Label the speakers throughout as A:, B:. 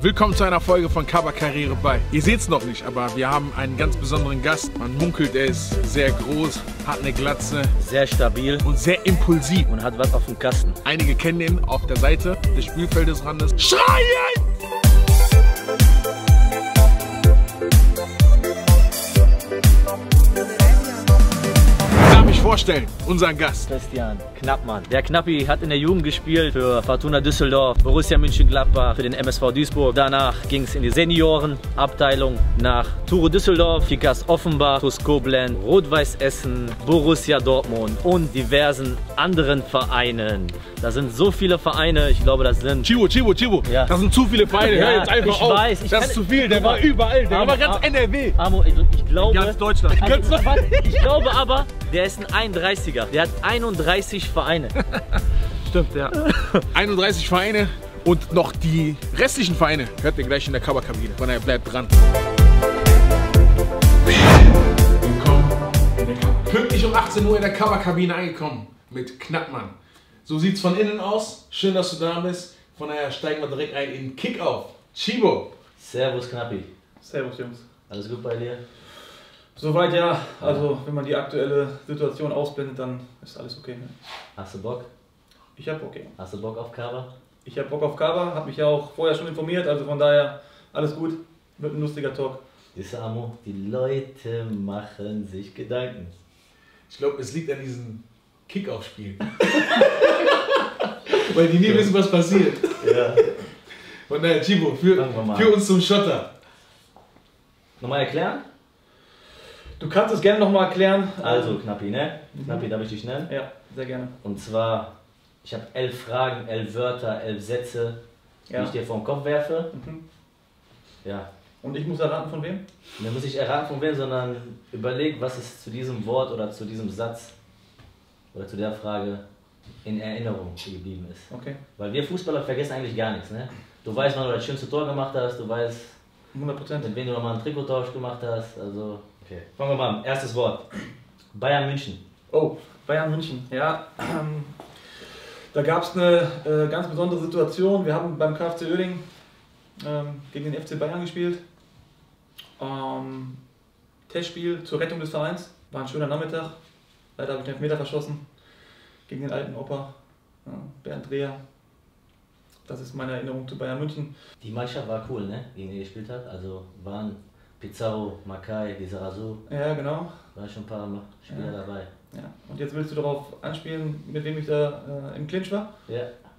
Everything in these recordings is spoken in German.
A: Willkommen zu einer Folge von Kaba Karriere bei. Ihr seht es noch nicht, aber wir haben einen ganz besonderen Gast. Man munkelt, er ist sehr groß, hat eine Glatze,
B: sehr stabil
A: und sehr impulsiv
B: und hat was auf dem Kasten.
A: Einige kennen ihn auf der Seite des Spielfeldesrandes. Schreien! Vorstellen, unseren Gast.
B: Christian Knappmann. Der Knappi hat in der Jugend gespielt für Fortuna Düsseldorf, Borussia Mönchengladbach, für den MSV Duisburg. Danach ging es in die Seniorenabteilung nach Turo Düsseldorf, Kickers Offenbach, TuS Koblenz, Rot-Weiß Essen, Borussia Dortmund und diversen anderen Vereinen. Da sind so viele Vereine, ich glaube, das sind...
A: Chibo, ja. Das sind zu viele Vereine,
B: ja,
A: hör jetzt einfach auf.
B: Weiß,
A: das ist zu viel, der war überall, der war ganz NRW.
B: Amo, ich glaube...
A: Ganz Deutschland.
B: Also, ich glaube aber, der ist ein 31er. Der hat 31 Vereine.
A: Stimmt, ja. 31 Vereine und noch die restlichen Vereine hört ihr gleich in der Kaba-Kabine. Von daher bleibt dran. Willkommen. Pünktlich um 18 Uhr in der Kaba-Kabine angekommen mit Knappmann. So sieht's von innen aus. Schön, dass du da bist. Von daher steigen wir direkt ein in Kick-Off. Chibo.
B: Servus Knappi.
C: Servus Jungs.
B: Alles gut bei dir?
C: Soweit ja, also wenn man die aktuelle Situation ausblendet, dann ist alles okay. Ne?
B: Hast du Bock?
C: Ich hab Bock, ja.
B: Hast du Bock auf Kaba?
C: Ich hab Bock auf Kaba, hab mich ja auch vorher schon informiert, also von daher alles gut, wird ein lustiger Talk.
B: Siehst du, Amo, die Leute machen sich Gedanken.
A: Ich glaube, es liegt an diesem Kick-Off-Spiel. Weil die nie wissen, was passiert.
B: Ja.
A: Von daher, Chibo, für uns zum Schotter.
B: Nochmal erklären?
C: Du kannst es gerne nochmal erklären.
B: Also Knappi, ne? Knappi, darf ich dich nennen?
C: Ja, sehr gerne.
B: Und zwar, ich habe 11 Fragen, 11 Wörter, 11 Sätze, die ich dir vor den Kopf werfe. Ja.
C: Und ich muss erraten von wem?
B: Dann muss ich erraten von wem, sondern überleg, was es zu diesem Wort oder zu diesem Satz oder zu der Frage in Erinnerung geblieben ist.
C: Okay.
B: Weil wir Fußballer vergessen eigentlich gar nichts, ne? Du weißt, wann du das schönste Tor gemacht hast, du weißt,
C: 100%.
B: mit wem du nochmal einen Trikottausch gemacht hast, also... Okay. Fangen wir mal an. Erstes Wort. Bayern München.
C: Oh, Bayern München. Ja, da gab es eine ganz besondere Situation. Wir haben beim KFC Uerdingen gegen den FC Bayern gespielt. Testspiel zur Rettung des Vereins. War ein schöner Nachmittag. Leider habe ich den Elfmeter verschossen gegen den alten Opa, Bernd Dreher. Das ist meine Erinnerung zu Bayern München.
B: Die Mannschaft war cool, ne? Gegen die gespielt hat. Also waren Pizarro, Makai, Lizarazu.
C: Ja, genau.
B: Waren schon ein paar Spieler dabei.
C: Ja. Und jetzt willst du darauf anspielen, mit wem ich da im Clinch war?
B: Ja.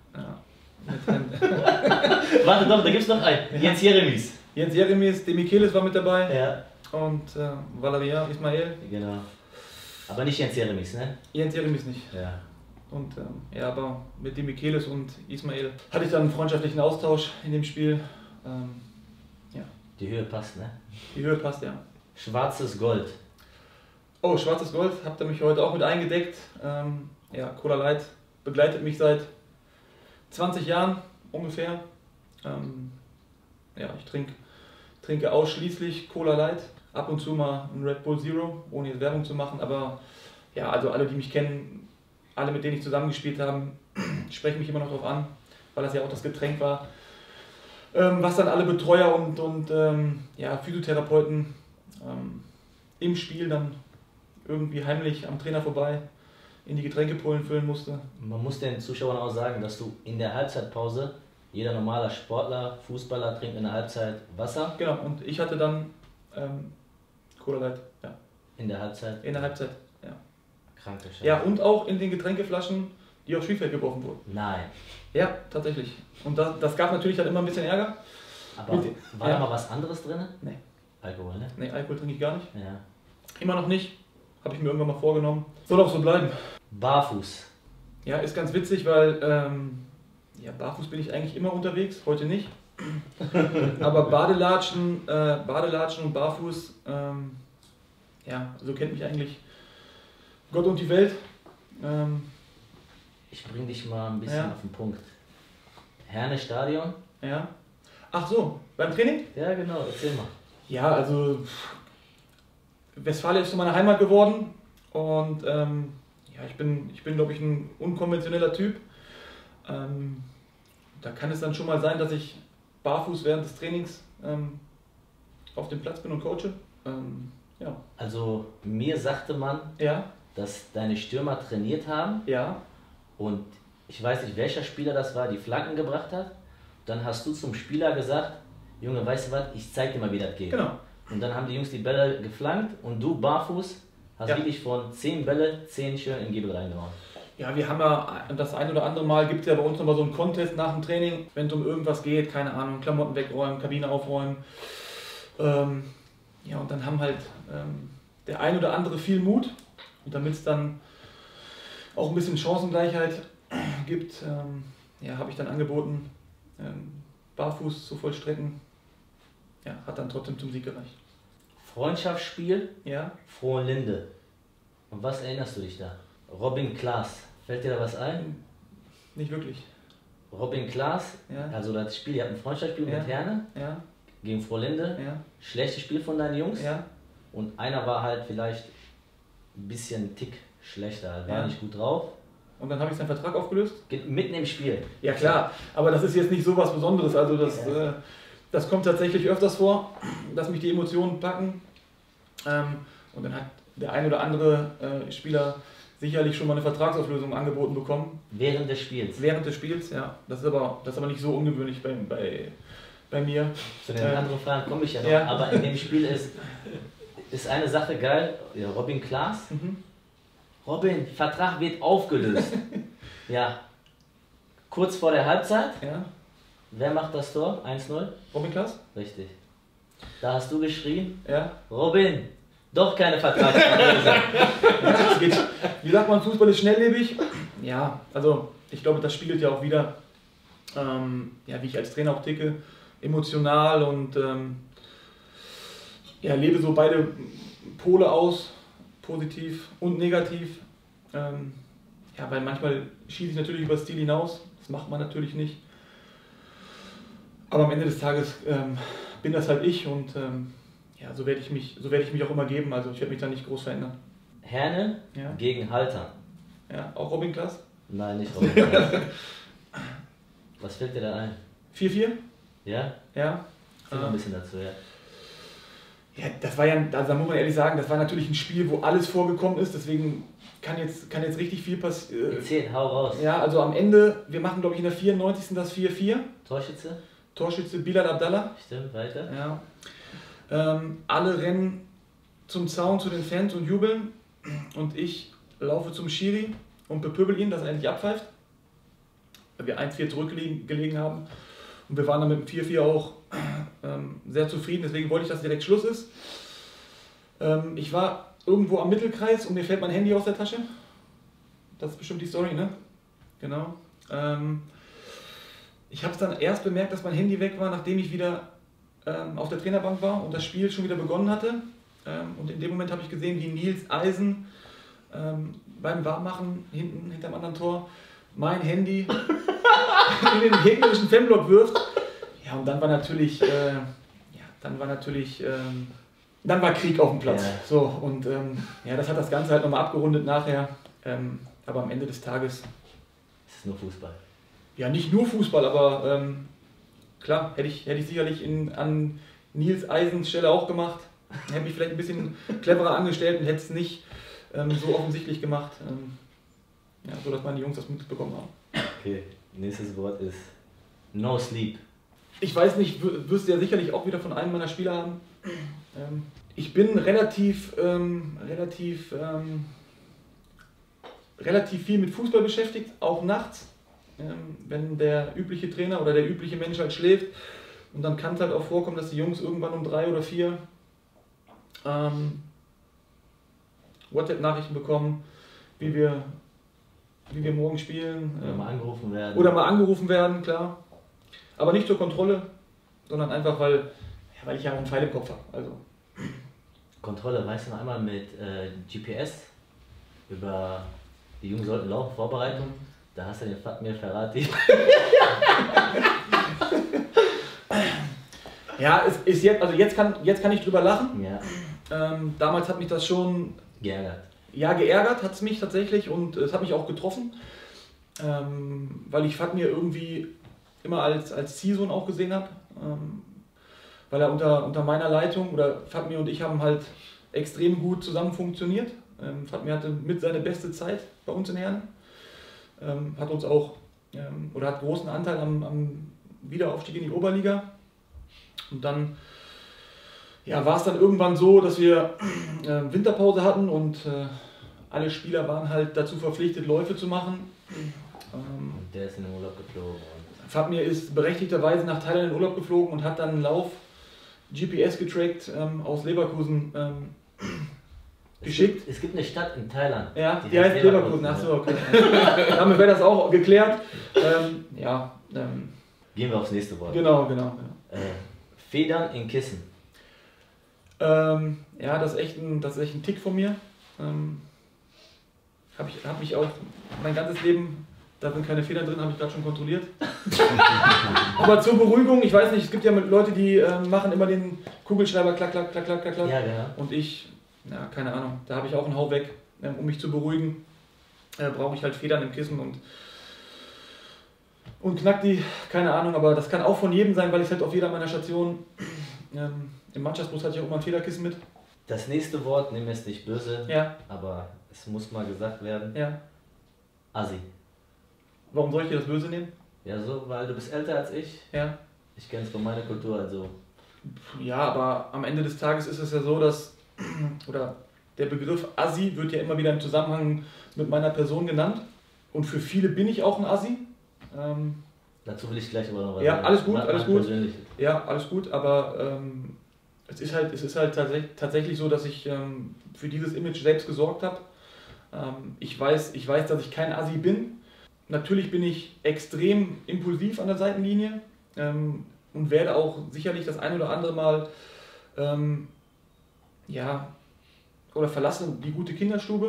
C: Warte
B: doch, da gibt es noch einen. Jens Jeremies.
C: Jens Jeremies, Demichelis war mit dabei.
B: Ja.
C: Und Valaria, Ismail.
B: Genau. Aber nicht Jens Jeremies, ne?
C: Jens Jeremies nicht.
B: Ja.
C: Und ja, aber mit Demichelis und Ismail hatte ich dann einen freundschaftlichen Austausch in dem Spiel. Ja.
B: Die Höhe passt, ne?
C: Die Höhe passt, ja.
B: Schwarzes Gold.
C: Oh, schwarzes Gold, habt ihr mich heute auch mit eingedeckt. Ja, Cola Light begleitet mich seit 20 Jahren ungefähr. Ja, ich trinke ausschließlich Cola Light. Ab und zu mal ein Red Bull Zero, ohne jetzt Werbung zu machen. Aber ja, also alle, die mich kennen, alle, mit denen ich zusammengespielt habe, sprechen mich immer noch darauf an, weil das ja auch das Getränk war, was dann alle Betreuer und ja, Physiotherapeuten im Spiel dann irgendwie heimlich am Trainer vorbei in die Getränkepullen füllen musste.
B: Man muss den Zuschauern auch sagen, dass du in der Halbzeitpause, jeder normaler Sportler, Fußballer trinkt in der Halbzeit Wasser.
C: Genau, und ich hatte dann Cola Light, ja.
B: In der Halbzeit?
C: In der Halbzeit, ja.
B: Kranke Scheiße.
C: Ja, und auch in den Getränkeflaschen, die aufs Spielfeld geworfen wurden.
B: Nein.
C: Ja, tatsächlich. Und das gab natürlich dann immer ein bisschen Ärger.
B: Aber war da mal was anderes drin?
C: Nee.
B: Alkohol, ne?
C: Nee, Alkohol trinke ich gar nicht.
B: Ja.
C: Immer noch nicht. Habe ich mir irgendwann mal vorgenommen. Soll auch so bleiben.
B: Barfuß.
C: Ja, ist ganz witzig, weil ja, barfuß bin ich eigentlich immer unterwegs, heute nicht. Aber Badelatschen und Barfuß, ja, so kennt mich eigentlich Gott und die Welt.
B: Ich bring dich mal ein bisschen auf den Punkt. Herne Stadion?
C: Ja. Ach so, beim Training?
B: Ja, genau, erzähl mal.
C: Ja, also Westfalia ist so meine Heimat geworden und ja, ich bin glaube ich ein unkonventioneller Typ. Da kann es dann schon mal sein, dass ich barfuß während des Trainings auf dem Platz bin und coache. Ja.
B: Also mir sagte man,
C: Ja,
B: dass deine Stürmer trainiert haben
C: ja,
B: und ich weiß nicht, welcher Spieler das war, die Flanken gebracht hat. Dann hast du zum Spieler gesagt, Junge, weißt du was, ich zeig dir mal, wie das geht.
C: genau.
B: Und dann haben die Jungs die Bälle geflankt und du barfuß hast
C: Ja.
B: wirklich von 10 Bälle 10 schön in den Giebel reingehauen.
C: Ja, wir haben ja das ein oder andere Mal, gibt es ja bei uns nochmal so einen Contest nach dem Training, wenn es um irgendwas geht, keine Ahnung, Klamotten wegräumen, Kabine aufräumen. Ja, und dann haben halt der ein oder andere viel Mut. Und damit es dann auch ein bisschen Chancengleichheit gibt, ja, habe ich dann angeboten, barfuß zu vollstrecken. Ja, hat dann trotzdem zum Sieg gereicht.
B: Freundschaftsspiel,
C: Ja,
B: Frohnlinde. Und was erinnerst du dich da? Robin Klaas. Fällt dir da was ein?
C: nicht wirklich.
B: Robin Klaas,
C: Ja.
B: also das Spiel, ihr habt ein Freundschaftsspiel
C: Ja.
B: mit Herne
C: Ja,
B: gegen Frohlinde.
C: ja,
B: Schlechtes Spiel von deinen Jungs.
C: ja,
B: Und einer war halt vielleicht ein bisschen einen Tick schlechter, war
C: Ja.
B: nicht gut drauf.
C: und dann habe ich seinen Vertrag aufgelöst.
B: Mitten im Spiel.
C: Ja klar, aber das ist jetzt nicht so was Besonderes. Also das kommt tatsächlich öfters vor, dass mich die Emotionen packen. Und dann hat der ein oder andere Spieler sicherlich schon mal eine Vertragsauflösung angeboten bekommen.
B: Während des Spiels.
C: Während des Spiels, ja. Das ist aber nicht so ungewöhnlich bei mir.
B: Zu den anderen Fragen komme ich ja noch.
C: Ja.
B: Aber in dem Spiel ist eine Sache geil. Ja, Robin Klaas.
C: Mhm.
B: Robin, Vertrag wird aufgelöst. Ja. Kurz vor der Halbzeit.
C: Ja.
B: Wer macht das Tor? 1-0?
C: Robin Klaas?
B: Richtig. Da hast du geschrien,
C: Ja.
B: Robin, doch keine Vertragsauflösung.
C: Ja, es geht. Wie sagt man, Fußball ist schnelllebig. Ja, also ich glaube, das spiegelt ja auch wieder, ja, wie ich als Trainer auch ticke, emotional und ja, lebe so beide Pole aus, positiv und negativ. Ja, weil manchmal schieße ich natürlich über das Ziel hinaus, das macht man natürlich nicht. Aber am Ende des Tages bin das halt ich und ja, so werde ich mich auch immer geben, also ich werde mich da nicht groß verändern.
B: Herne
C: Ja.
B: gegen Halter.
C: Ja, auch Robin Klaas?
B: Nein, nicht Robin Klaas. Was fällt dir da ein?
C: 4-4?
B: Ja?
C: Ja.
B: Sag mal ein bisschen dazu, ja.
C: Ja, das war ja, also da muss man ehrlich sagen, das war natürlich ein Spiel, wo alles vorgekommen ist, deswegen kann jetzt richtig viel passieren.
B: 10, hau raus.
C: Ja, also am Ende, wir machen glaube ich in der 94. das 4-4.
B: Torschütze?
C: Torschütze Bilal Abdallah.
B: Stimmt, weiter.
C: Ja. Alle rennen zum Zaun zu den Fans und jubeln und ich laufe zum Schiri und bepöbel ihn, dass er endlich abpfeift, weil wir 1-4 zurückgelegen haben und wir waren dann mit dem 4-4 auch sehr zufrieden, deswegen wollte ich, dass direkt Schluss ist. Ich war irgendwo am Mittelkreis und mir fällt mein Handy aus der Tasche. Das ist bestimmt die Story, ne? Genau. Ich habe es dann erst bemerkt, dass mein Handy weg war, nachdem ich wieder auf der Trainerbank war und das Spiel schon wieder begonnen hatte. Und in dem Moment habe ich gesehen, wie Nils Eisen beim Warmmachen hinterm anderen Tor mein Handy in den gegnerischen Fanblock wirft. Ja, und dann war natürlich, dann war Krieg auf dem Platz.
B: Ja.
C: So, und ja, das hat das Ganze halt nochmal abgerundet nachher. Aber am Ende des Tages,
B: Es ist nur Fußball.
C: ja, nicht nur Fußball, aber klar, hätte ich sicherlich an Nils Eisens Stelle auch gemacht. Hätte mich vielleicht ein bisschen cleverer angestellt und hätte es nicht so offensichtlich gemacht, ja, so dass meine Jungs das mitbekommen haben.
B: Okay, nächstes Wort ist No Sleep.
C: Ich weiß nicht, wirst du ja sicherlich auch wieder von einem meiner Spieler haben. Ich bin relativ viel mit Fußball beschäftigt, auch nachts, wenn der übliche Trainer oder der übliche Mensch halt schläft. Und dann kann es halt auch vorkommen, dass die Jungs irgendwann um 3 oder 4 WhatsApp-Nachrichten bekommen, wie wir morgen spielen.
B: Oder mal angerufen werden.
C: Oder mal angerufen werden, klar. Aber nicht zur Kontrolle, sondern einfach, weil ich ja auch einen Pfeil im Kopf habe. Also.
B: Kontrolle, weißt du noch einmal mit GPS über die Jungs sollten laufen, Vorbereitung, da hast du den Fatmir Ferrati.
C: Ja, es ist jetzt, also jetzt kann ich drüber lachen.
B: Ja,
C: Damals hat mich das schon
B: geärgert.
C: ja, geärgert, hat es mich tatsächlich und es hat mich auch getroffen, weil ich Fatmir irgendwie immer als Zielsohn auch gesehen habe. weil er unter meiner Leitung, oder Fatmir und ich haben halt extrem gut zusammen funktioniert. Fatmir hatte mit seine beste Zeit bei uns in Herne, hat uns auch, oder hat großen Anteil am Wiederaufstieg in die Oberliga. Und dann war es dann irgendwann so, dass wir Winterpause hatten und alle Spieler waren halt dazu verpflichtet, Läufe zu machen.
B: Und der ist in den Urlaub geflogen.
C: Fatmir ist berechtigterweise nach Thailand in den Urlaub geflogen und hat dann einen Lauf GPS getrackt aus Leverkusen geschickt.
B: Es gibt eine Stadt in Thailand.
C: Ja, die heißt Leverkusen. Achso, okay. Damit wäre das auch geklärt.
B: Gehen wir aufs nächste Wort.
C: Genau.
B: Federn in Kissen.
C: Das ist echt ein Tick von mir. Hab mich auch mein ganzes Leben, da sind keine Federn drin, habe ich gerade schon kontrolliert. Aber zur Beruhigung, ich weiß nicht, es gibt ja Leute, die machen immer den Kugelschreiber klack, klack, klack, klack, klack.
B: Ja, genau.
C: Und ich, keine Ahnung, da habe ich auch einen Hau weg. Um mich zu beruhigen, brauche ich halt Federn im Kissen und knack die, keine Ahnung, aber das kann auch von jedem sein, weil ich halt auf jeder meiner Stationen, im Mannschaftsbus hatte ich auch immer ein Federkissen mit.
B: Das nächste Wort, nimm es nicht böse,
C: Ja.
B: aber es muss mal gesagt werden.
C: Ja.
B: Assi.
C: Warum soll ich dir das böse nehmen?
B: Ja, so, weil du bist älter als ich.
C: Ja.
B: Ich kenne es von meiner Kultur, also.
C: Ja, aber am Ende des Tages ist es ja so, dass, oder der Begriff Assi wird ja immer wieder im Zusammenhang mit meiner Person genannt. Und für viele bin ich auch ein Assi.
B: Dazu will ich gleich aber noch was
C: Ja,
B: sagen.
C: alles gut, alles gut.
B: Persönlich.
C: Ja, alles gut, aber es ist halt tatsächlich so, dass ich für dieses Image selbst gesorgt habe. Ich weiß, dass ich kein Assi bin. Natürlich bin ich extrem impulsiv an der Seitenlinie und werde auch sicherlich das ein oder andere Mal oder verlasse die gute Kinderstube.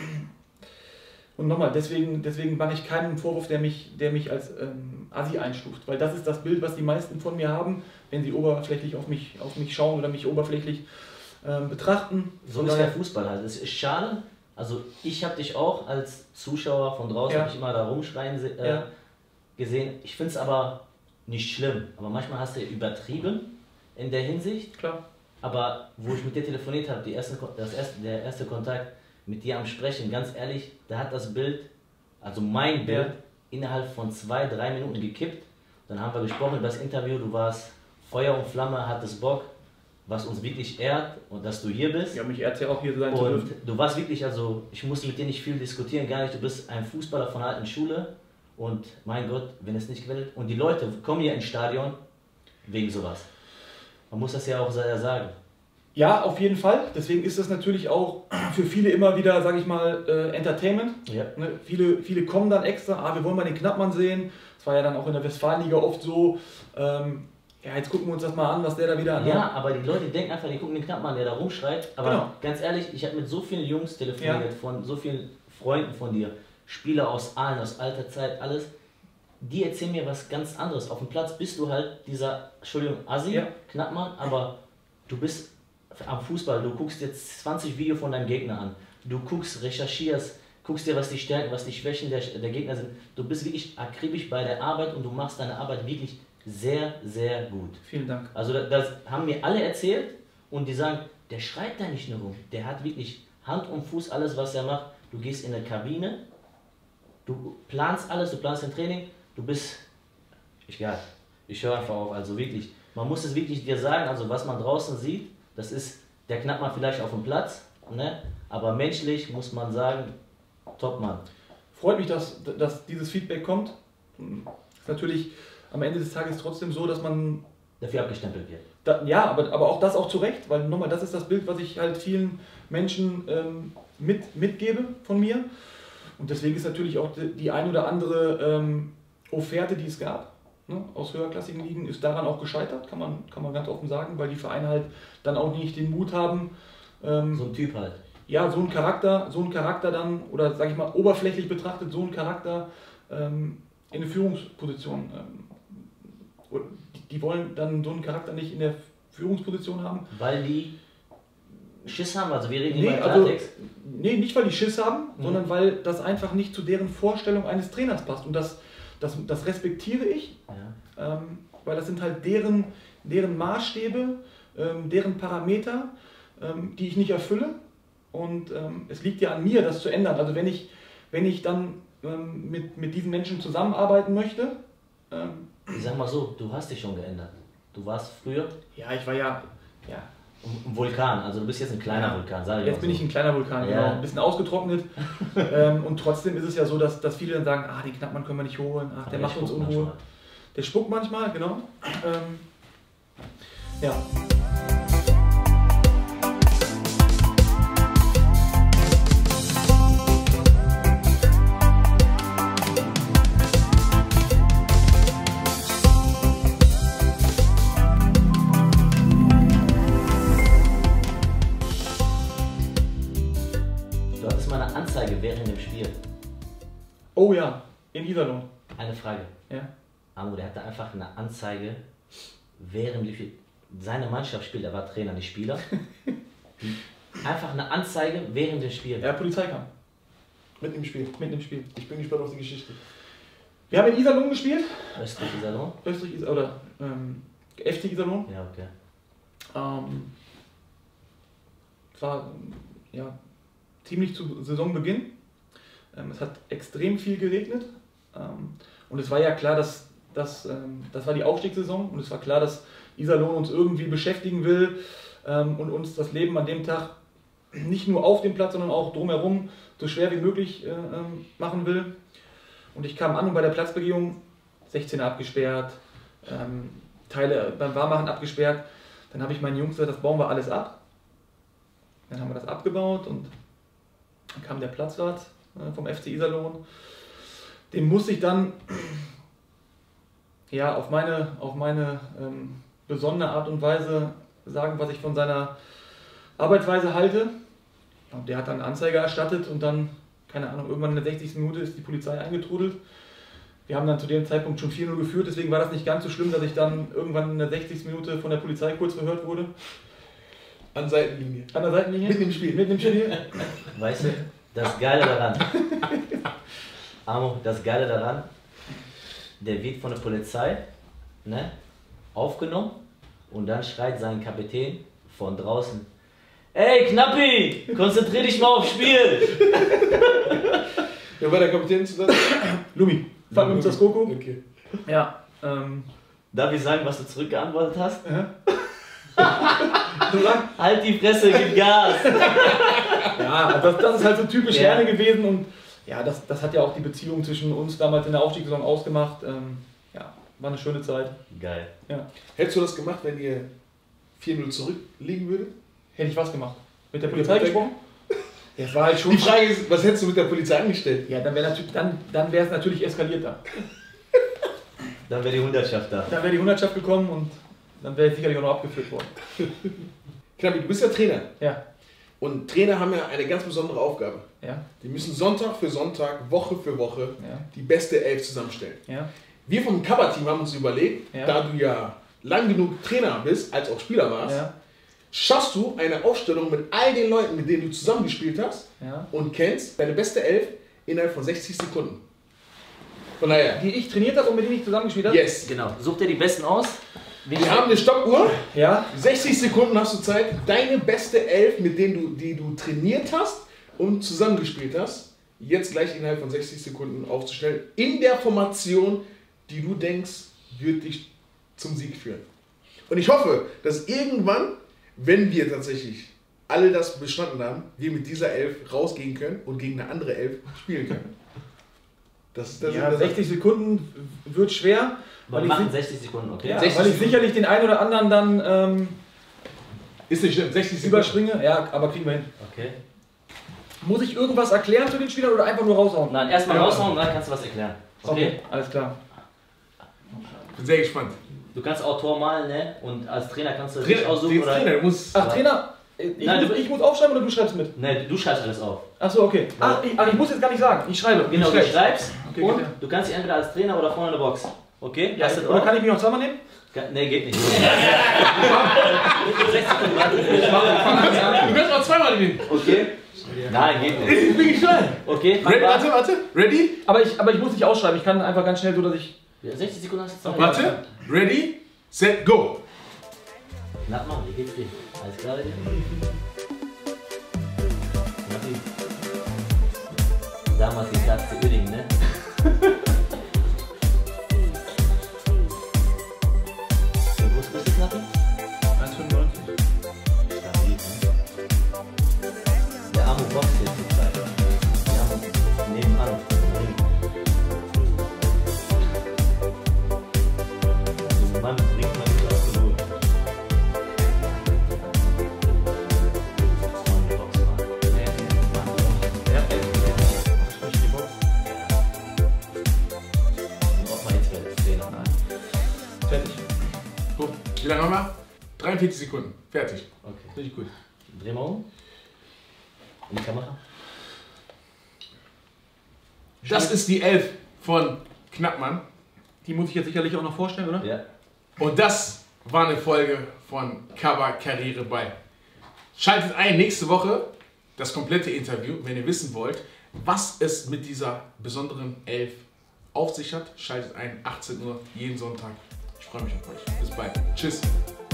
C: Und nochmal, deswegen mache ich keinen Vorwurf, der mich als Assi einstuft, weil das ist das Bild, was die meisten von mir haben, wenn sie oberflächlich auf mich schauen oder mich oberflächlich betrachten.
B: So ist der Fußball halt. Es ist schade. Also ich habe dich auch als Zuschauer von draußen hab ich immer da rumschreien gesehen. Ich finde es aber nicht schlimm. Aber manchmal hast du übertrieben in der Hinsicht.
C: Klar.
B: Aber wo ich mit dir telefoniert habe, der erste Kontakt mit dir am Sprechen, ganz ehrlich, da hat das Bild, also mein Bild, innerhalb von 2-3 Minuten gekippt. Dann haben wir gesprochen über das Interview, du warst Feuer und Flamme, hattest Bock, was uns wirklich ehrt und dass du hier bist.
C: Ja, mich ehrt ja auch hier sein zu dürfen.
B: Und du warst wirklich, also ich musste mit dir nicht viel diskutieren, gar nicht, du bist ein Fußballer von der alten Schule und mein Gott, wenn es nicht gewinnt. Und die Leute kommen hier ins Stadion wegen sowas. Man muss das ja auch sagen.
C: Ja, auf jeden Fall. Deswegen ist das natürlich auch für viele immer wieder, sage ich mal, Entertainment.
B: Ja.
C: Ne? Viele kommen dann extra, wir wollen mal den Knappmann sehen. Das war ja dann auch in der Westfalenliga oft so. Jetzt gucken wir uns das mal an, was der da wieder anhat.
B: Ja, aber die Leute denken einfach, die gucken den Knappmann, der da rumschreit. Aber
C: genau.
B: Ganz ehrlich, ich habe mit so vielen Jungs telefoniert, von so vielen Freunden von dir, Spieler aus Aalen, aus alter Zeit, alles. Die erzählen mir was ganz anderes. Auf dem Platz bist du halt dieser, Assi, Knappmann, aber du bist am Fußball, du guckst jetzt 20 Videos von deinem Gegner an. Du guckst, recherchierst, guckst dir, was die Stärken, was die Schwächen der Gegner sind. Du bist wirklich akribisch bei der Arbeit und du machst deine Arbeit wirklich sehr, sehr gut.
C: Vielen Dank.
B: Also das haben mir alle erzählt und die sagen, der schreit da nicht nur rum. Der hat wirklich Hand und Fuß, alles was er macht. Du gehst in eine Kabine, du planst alles, du planst ein Training, du bist, ich höre einfach auf, also wirklich, man muss es wirklich dir sagen, also was man draußen sieht, das ist der Knappmann vielleicht auf dem Platz, ne? Aber menschlich muss man sagen, Topmann.
C: Freut mich, dass dieses Feedback kommt. Ist natürlich am Ende des Tages trotzdem so, dass man
B: dafür abgestempelt wird.
C: Aber auch das auch zu Recht, weil nochmal, das ist das Bild, was ich halt vielen Menschen mitgebe von mir. Und deswegen ist natürlich auch die ein oder andere Offerte, die es gab, ne, aus höherklassigen Ligen, ist daran auch gescheitert, kann man ganz offen sagen, weil die Vereine halt dann auch nicht den Mut haben.
B: So ein Typ halt.
C: Ja, so ein Charakter dann, oder sag ich mal, oberflächlich betrachtet, so ein Charakter in eine Führungsposition. Die wollen dann so einen Charakter nicht in der Führungsposition haben.
B: Weil die Schiss haben, also wir reden hier über Klartext.
C: Nee, nicht weil die Schiss haben, sondern weil das einfach nicht zu deren Vorstellung eines Trainers passt. Und das respektiere ich.
B: Ja.
C: weil das sind halt deren Maßstäbe, deren Parameter, die ich nicht erfülle. Und es liegt ja an mir, das zu ändern. Also wenn ich dann mit diesen Menschen zusammenarbeiten möchte.
B: Ich sag mal so, du hast dich schon geändert. Du warst früher
C: Ja, ich war ja.
B: ein Vulkan, also du bist jetzt ein kleiner Vulkan, sag ich
C: Jetzt
B: mal
C: bin
B: so.
C: ich ein kleiner Vulkan,
B: Ja.
C: genau, ein bisschen ausgetrocknet. Und trotzdem ist es ja so, dass viele dann sagen, den Knappmann können wir nicht holen,
B: Aber
C: der macht uns
B: spuckt
C: Unruhe.
B: manchmal.
C: Der spuckt manchmal, genau. Ja.
B: Du hattest mal eine Anzeige während dem Spiel.
C: Oh ja, in Iserlohn.
B: Eine Frage.
C: Ja.
B: Amo, der hatte einfach eine Anzeige, während seine Mannschaft spielt, er war Trainer, nicht Spieler. Einfach eine Anzeige während dem Spiel.
C: Ja, Polizei kam.
A: Mitten im Spiel.
C: Mitten im Spiel.
A: Ich bin gespannt auf die Geschichte.
C: Wir haben in Iserlohn gespielt.
B: Östlich Iserlohn?
C: Österreich oder FC Iserlohn.
B: Ja, okay.
C: Es war ja, ziemlich zu Saisonbeginn. Es hat extrem viel geregnet. Und es war ja klar, das war die Aufstiegssaison. Und es war klar, dass Iserlohn uns irgendwie beschäftigen will und uns das Leben an dem Tag nicht nur auf dem Platz, sondern auch drumherum so schwer wie möglich machen will. Und ich kam an und bei der Platzbegehung 16er abgesperrt, Teile beim Warmmachen abgesperrt. Dann habe ich meinen Jungs gesagt, das bauen wir alles ab. Dann haben wir das abgebaut und dann kam der Platzwart vom FC Iserlohn. Dem musste ich dann ja, auf meine besondere Art und Weise sagen, was ich von seiner Arbeitsweise halte. Und der hat dann Anzeige erstattet und dann, keine Ahnung, irgendwann in der 60. Minute ist die Polizei eingetrudelt. Wir haben dann zu dem Zeitpunkt schon 4-0 geführt, deswegen war das nicht ganz so schlimm, dass ich dann irgendwann in der 60. Minute von der Polizei kurz verhört wurde.
A: An Seitenlinie.
C: An der Seitenlinie?
A: Mitten im Spiel.
C: Mitten im Spiel.
B: Weißt du, das Geile daran, Amo, das Geile daran, der wird von der Polizei aufgenommen und dann schreit sein Kapitän von draußen: Ey Knappi, konzentrier dich mal aufs Spiel!
A: Wer war der Kapitän zusammen?
C: Lumi. Fangen wir uns das Koko.
A: Okay.
C: Ja.
B: Darf ich sagen, was du zurückgeantwortet hast?
C: Du sagst,
B: Halt die Fresse, gib Gas!
C: ja, das ist halt so typisch
B: Ja.
C: Herne gewesen und ja, das hat ja auch die Beziehung zwischen uns damals in der Aufstiegssaison ausgemacht. Ja, war eine schöne Zeit.
B: Geil.
C: Ja.
A: Hättest du das gemacht, wenn ihr 4-0 zurückliegen würdet?
C: Hätte ich was gemacht? Mit der
A: Mit
C: Polizei
A: der
C: gesprochen? Ja, das war halt schon.
A: Die Frage ist, was hättest du mit der Polizei angestellt?
C: Ja, dann wäre es natürlich eskaliert da.
B: Dann wäre die Hundertschaft da.
C: Dann wäre die Hundertschaft gekommen und dann wäre ich sicherlich auch noch abgeführt worden.
A: Knappi, du bist ja Trainer.
C: Ja.
A: Und Trainer haben ja eine ganz besondere Aufgabe.
C: Ja.
A: Die müssen Sonntag für Sonntag, Woche für Woche
C: Ja.
A: die beste Elf zusammenstellen.
C: Ja.
A: Wir vom Cover-Team haben uns überlegt,
C: Ja.
A: da du ja lang genug Trainer bist, als auch Spieler warst,
C: Ja.
A: schaffst du eine Aufstellung mit all den Leuten, mit denen du zusammengespielt hast
C: Ja.
A: und kennst deine beste Elf innerhalb von 60 Sekunden. Von daher,
C: Die ich trainiert habe und mit denen ich zusammengespielt habe?
A: yes.
B: Genau. Such dir die Besten aus.
A: Wir haben eine Stoppuhr.
C: Ja.
A: 60 Sekunden hast du Zeit, deine beste Elf, die du trainiert hast und zusammengespielt hast, jetzt gleich innerhalb von 60 Sekunden aufzustellen, in der Formation, die du denkst, wird dich zum Sieg führen. Und ich hoffe, dass irgendwann, wenn wir tatsächlich alle das bestanden haben, wir mit dieser Elf rausgehen können und gegen eine andere Elf spielen können. Das
C: Ja, 60 Sekunden wird schwer,
B: Wir
C: weil ich,
B: machen 60 Sekunden, okay?
C: ja,
A: 60
C: weil ich
A: Sekunden.
C: sicherlich den einen oder anderen dann
A: ist nicht schlimm, 60 Sekunden.
C: überspringe. Ja, aber kriegen wir hin.
B: Okay.
C: Muss ich irgendwas erklären zu den Spielern oder einfach nur raushauen?
B: Nein, erstmal
A: Ja.
B: raushauen und dann kannst du was erklären. Okay?
C: alles klar.
A: Bin sehr gespannt.
B: Du kannst auch Tor malen, ne? Und als Trainer kannst du dich
A: Trainer,
B: aussuchen oder.
A: Trainer, du musst.
C: Ach, Trainer,
B: Nein,
C: ich muss aufschreiben oder du schreibst mit?
B: Ne, du schreibst alles auf.
C: Achso, okay. Ach, ich muss jetzt gar nicht sagen. Ich schreibe.
B: Genau,
C: ich
B: du
C: schreibe.
B: schreibst
C: Okay,
B: und
C: geht ja.
B: du kannst dich entweder als Trainer oder vorne in der Box. Okay?
C: Ja,
B: Hast du
C: oder
B: drauf?
C: kann ich mich noch zweimal nehmen?
B: Ne, geht nicht. 60 Sekunden, warte.
A: Du kannst auch zweimal nehmen.
B: Okay? Nein, geht nicht.
A: Ich bin gespannt.
B: Okay,
A: Ready, warte. Ready?
C: Aber ich muss nicht ausschreiben. Ich kann einfach ganz schnell so, dass ich.
B: Ja, 60 Sekunden hast du Zeit.
A: Warte, ready, set, go.
B: Knappmann, wie geht's dir? Alles klar bei dir? Knappi. Damals die Klasse Uerdingen, ne? Wie groß bist du, Knappi?
C: 1,95.
B: Stabil, ne? Der Arme boxt jetzt zur Zeit. Wir haben nebenan im Ring. Den Mann bringt man nicht aus der Ruhe.
C: Fertig.
A: Gut, wie lange haben wir? 43 Sekunden, fertig.
B: Okay.
A: Richtig gut.
B: Dreh mal um. In die Kamera.
A: Das ist die 11 von Knappmann.
C: Die muss ich jetzt sicherlich auch noch vorstellen, oder?
B: Ja.
A: Und das war eine Folge von Cover Karriere bei. Schaltet ein nächste Woche das komplette Interview, wenn ihr wissen wollt, was es mit dieser besonderen 11 auf sich hat. Schaltet ein, 18 Uhr jeden Sonntag. Ich freue mich auf euch. Bis bald. Tschüss.